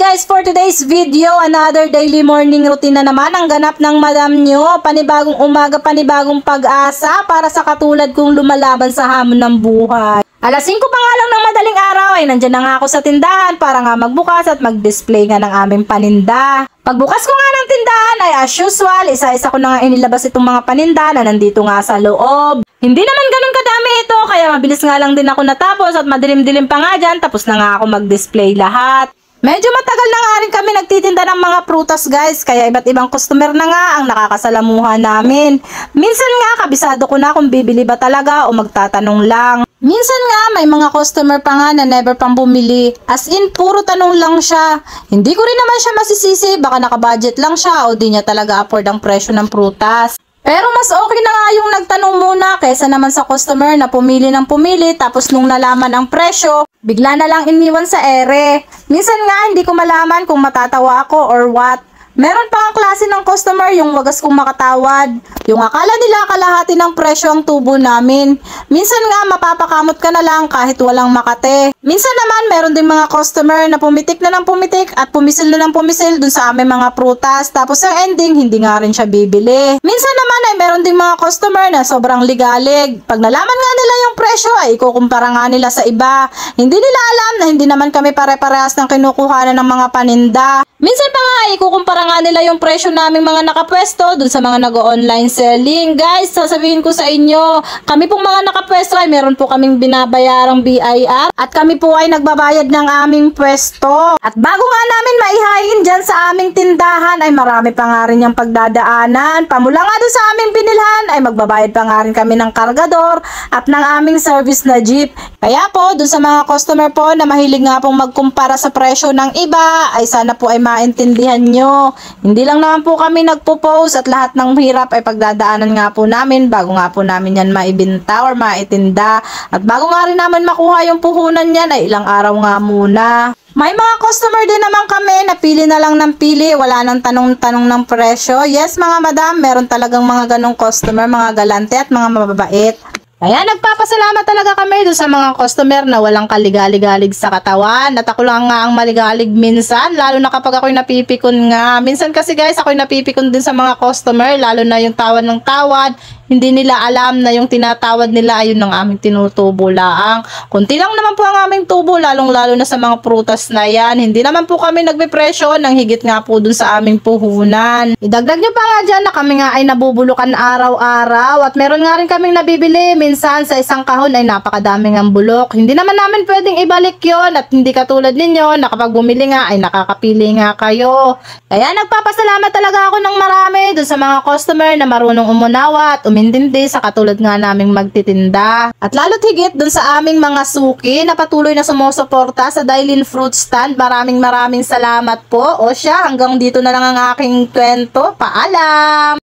guys, for today's video, another daily morning routine na naman ang ganap ng madam nyo. Panibagong umaga, panibagong pag-asa para sa katulad kong lumalaban sa hamon ng buhay. Alas 5 pa nga lang ng madaling araw ay nandyan na nga ako sa tindahan para nga magbukas at mag-display nga ng aming paninda. Pagbukas ko nga ng tindahan ay as usual, isa-isa ko na nga inilabas itong mga paninda na nandito nga sa loob. Hindi naman ganun kadami ito, kaya mabilis nga lang din ako natapos at madilim-dilim pa nga dyan, tapos na nga ako mag-display lahat. Medyo matagal na nga rin kami nagtitinda ng mga prutas guys, kaya iba't ibang customer na nga ang nakakasalamuha namin. Minsan nga kabisado ko na kung bibili ba talaga o magtatanong lang. Minsan nga may mga customer pa nga na never pang bumili, as in puro tanong lang siya. Hindi ko rin naman siya masisisi, baka nakabudget lang siya o di niya talaga afford ang presyo ng prutas. Pero mas okay na nga yung nagtanong muna kaysa naman sa customer na pumili ng pumili tapos nung nalaman ang presyo, bigla na lang iniwan sa ere. Minsan nga hindi ko malaman kung matatawa ako or what. Meron pa ang klase ng customer yung wagas kong makatawad. Yung akala nila kalahati ng presyo ang tubo namin. Minsan nga mapapakamot ka na lang kahit walang makate. Minsan naman meron din mga customer na pumitik na ng pumitik at pumisil na ng pumisil dun sa aming mga prutas. Tapos ang ending hindi nga rin siya bibili. Minsan naman ay meron din mga customer na sobrang ligalig. Pag nalaman nga nila yung presyo ay ikukumpara nga nila sa iba. Hindi nila alam na hindi naman kami pare-parehas ng kinukuhanan ng mga paninda. Minsan pa nga ay ikukumpara nga nila yung presyo naming mga nakapwesto dun sa mga nag-online selling. Guys, sasabihin ko sa inyo, kami pong mga nakapwesto ay meron po kaming binabayarang BIR at kami po ay nagbabayad ng aming pwesto. At bago nga namin maihain dyan sa aming tindahan ay marami pa nga rin yung pagdadaanan. Pamula nga dun sa aming binilhan ay magbabayad pa nga rin kami ng kargador at ng aming service na jeep. Kaya po, dun sa mga customer po na mahilig nga pong magkumpara sa presyo ng iba, ay sana po ay maintindihan nyo. Hindi lang naman po kami nagpo-post at lahat ng hirap ay pagdadaanan nga po namin bago nga po namin yan maibinta or maitinda. At bago nga rin naman makuha yung puhunan yan ay ilang araw nga muna. May mga customer din naman kami na pili na lang ng pili, wala nang tanong-tanong ng presyo. Yes mga madam, meron talagang mga ganong customer, mga galante at mga mababait. Kaya nagpapasalamat talaga kami doon sa mga customer na walang kaligalig-galig sa katawan. At ako lang nga ang maligalig minsan, lalo na kapag ako'y napipikon nga. Minsan kasi guys, ako'y napipikon din sa mga customer, lalo na yung tawad ng tawad. Hindi nila alam na yung tinatawad nila ayun ang aming tinutubo lang. Kunti lang naman po ang aming tubo, lalong-lalo na sa mga prutas na yan. Hindi naman po kami nagbe-presyo ng higit nga po dun sa aming puhunan. Idagdag nyo pa nga dyan na kami nga ay nabubulukan araw-araw at meron nga rin kaming nabibili. Minsan sa isang kahon ay napakadaming ang bulok. Hindi naman namin pwedeng ibalik yon at hindi katulad ninyo na kapag bumili nga ay nakakapili nga kayo. Kaya nagpapasalamat talaga ako ng marami dun sa mga customer na marunong umunawa at umintindi sa katulad nga naming magtitinda. At lalo't higit dun sa aming mga suki na patuloy na sumusuporta sa Dailin Fruit Stand. Maraming salamat po. O siya, hanggang dito na lang ang aking kwento. Paalam!